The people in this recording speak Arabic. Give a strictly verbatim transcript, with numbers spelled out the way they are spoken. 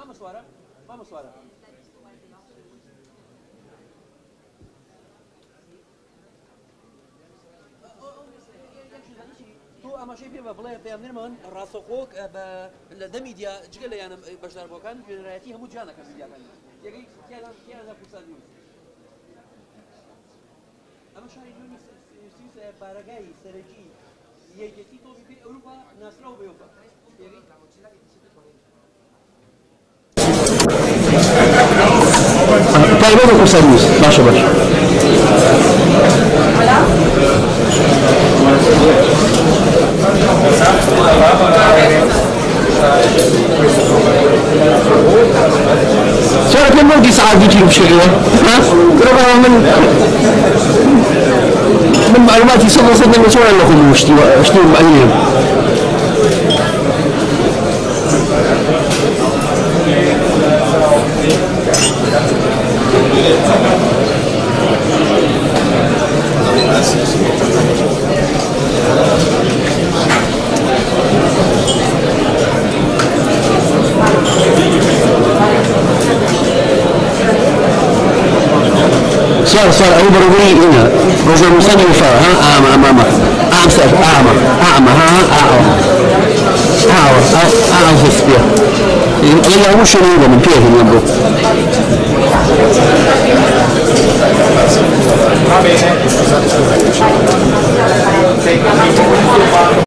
Vamos ora, vamos ora. تو اما شيء بيبقى بلا بيام نرمان راسخوك بدميديا جقل يعني بشدار بوكان جنراتي هم جانا كميديا كان يجي كذا كذا فرصة ديوس اما شيء دوني سيس بارجاي سرجي يجي تو في اوروبا ناسراو بيوبا يجي طيب هذا فرصة ديوس ماشي ماشي صارت من مودي ساعات فيديو بشغله ها كده من من معلوماتي صار صار من صور لكم وشتي وشتي معلم صار صار أو بربري هنا رجل مسني وفا ها أعمى أمامك أعمى سأف أعمى أعمى ها أعمى أعمى أعمى في السبيع الله مش نوبة من فيه اليوم